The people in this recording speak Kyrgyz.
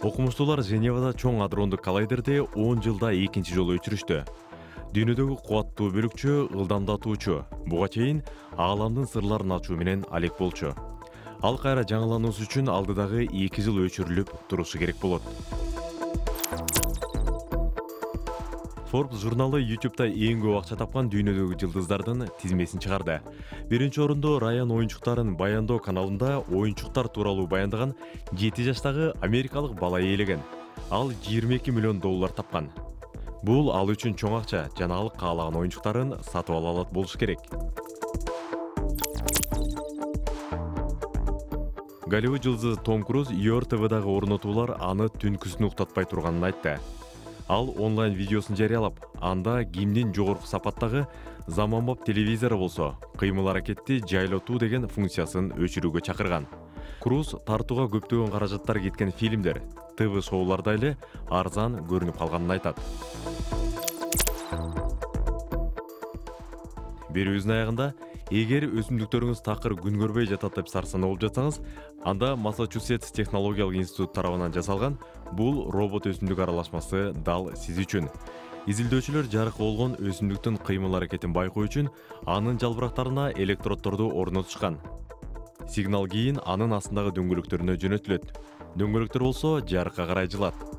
Окумуштуулар Женевада чоң адрондук коллайдерде 10 жылда экинчи жолу өчүрүштү. Дүйнөдөгү кубаттуу бөлүкчө ылдамдатуучу, буга чейин ааламдын сырларын ачуу менен алек болчу. Ал кайра жаңылануусу үчүн алдыдагы 2 жыл өчүрүлүп турушу керек болот. Forbes журналы YouTube'да эң көп акча тапкан дүйнөдөгү жылдыздардын тизмесин чыгарды. Биринчи орунду Райан оюнчуктарын баяндоо каналында оюнчуктар тууралуу баяндаган 7 жаштагы америкалык бала ээлеген. Ал 22 миллион доллар тапкан. Бул ал үчүн чоң акча жана ал каалаган оюнчуктарын сатып ала алат болуш керек. Голливуд жылдызы Том Круз ЮРТВдагы орнотуулар аны түнкүсүн уктатпай турганын айтты. Ал онлайн видеосын жарыялап, анда кимдин жогорку сапаттагы заманбап телевизору болсо, кыймыл аракетти жайлотуу деген функциясын өчүрүүгө чакырган. Круз тартууга көптөгөн каражаттар кеткен фильмдер, ТВ шоуларда эле арзан көрүнүп калганын айтат. Берүүбүздүн аягында, эгер өсүмдүктөрүңүз такыр күн көрбөй жатат деп сарсанаа болуп жатсаңыз, анда Массачусетс технологиялык институт тарабынан жасалган бул робот өсүмдүк аралашмасы дал сиз үчүн. Изилдөөчүлөр жарык болгон өсүмдүктүн кыймыл аракетин байкоо үчүн анын жалбырактарына электроддорду орнотушкан. Сигнал кийин анын астындагы дөңгөлөктөрүнө жөнөтүлөт. Дөңгөлөктөр болсо жарыкка карай жылат.